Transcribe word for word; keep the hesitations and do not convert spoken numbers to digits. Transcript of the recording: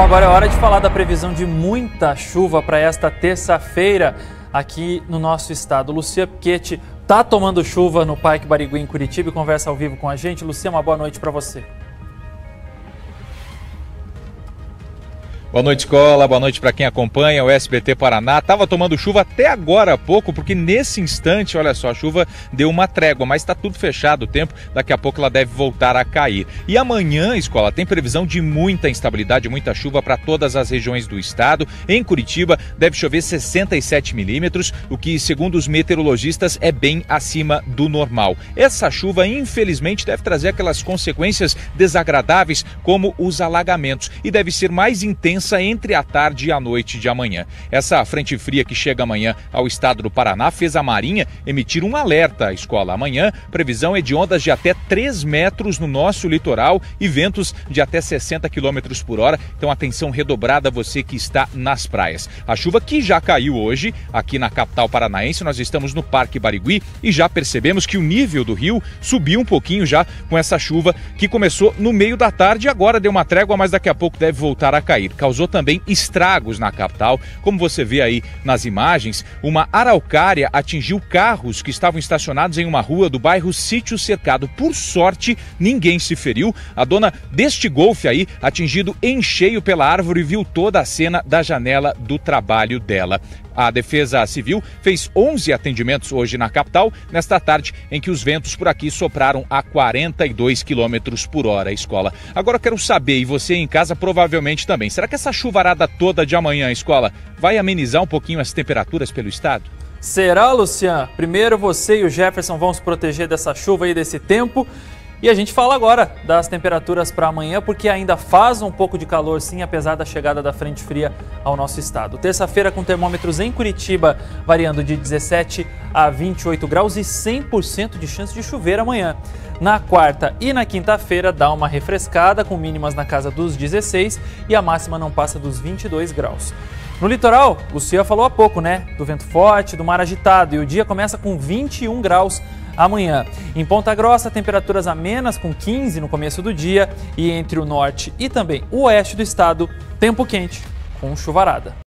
agora é hora de falar da previsão de muita chuva para esta terça-feira aqui no nosso estado. Lucia Piquetti está tomando chuva no Parque Barigui, em Curitiba, e conversa ao vivo com a gente. Lucia, uma boa noite para você. Boa noite, escola. Boa noite para quem acompanha o S B T Paraná. Tava tomando chuva até agora há pouco, porque nesse instante, olha só, a chuva deu uma trégua, mas está tudo fechado o tempo. Daqui a pouco ela deve voltar a cair. E amanhã, escola, tem previsão de muita instabilidade, muita chuva para todas as regiões do estado. Em Curitiba, deve chover sessenta e sete milímetros, o que, segundo os meteorologistas, é bem acima do normal. Essa chuva, infelizmente, deve trazer aquelas consequências desagradáveis, como os alagamentos, e deve ser mais intensa entre a tarde e a noite de amanhã. Essa frente fria que chega amanhã ao estado do Paraná fez a Marinha emitir um alerta à escola. Amanhã, previsão é de ondas de até três metros no nosso litoral e ventos de até sessenta quilômetros por hora. Então, atenção redobrada você que está nas praias. A chuva que já caiu hoje aqui na capital paranaense, nós estamos no Parque Barigui e já percebemos que o nível do rio subiu um pouquinho já com essa chuva que começou no meio da tarde e agora deu uma trégua, mas daqui a pouco deve voltar a cair. Causou também estragos na capital. Como você vê aí nas imagens, uma araucária atingiu carros que estavam estacionados em uma rua do bairro Sítio Cercado. Por sorte, ninguém se feriu. A dona deste Golfe aí, atingido em cheio pela árvore, viu toda a cena da janela do trabalho dela. A Defesa Civil fez onze atendimentos hoje na capital, nesta tarde em que os ventos por aqui sopraram a quarenta e dois quilômetros por hora, escola. Agora eu quero saber, e você em casa provavelmente também, será que essa chuvarada toda de amanhã, escola, vai amenizar um pouquinho as temperaturas pelo estado? Será, Lucian? Primeiro você e o Jefferson vão se proteger dessa chuva e desse tempo. E a gente fala agora das temperaturas para amanhã, porque ainda faz um pouco de calor sim, apesar da chegada da frente fria ao nosso estado. Terça-feira com termômetros em Curitiba variando de dezessete a vinte e oito graus e cem por cento de chance de chover amanhã. Na quarta e na quinta-feira dá uma refrescada, com mínimas na casa dos dezesseis e a máxima não passa dos vinte e dois graus. No litoral, o Lucia falou há pouco, né? Do vento forte, do mar agitado, e o dia começa com vinte e um graus amanhã. Em Ponta Grossa, temperaturas amenas com quinze no começo do dia, e entre o norte e também o oeste do estado, tempo quente com chuvarada.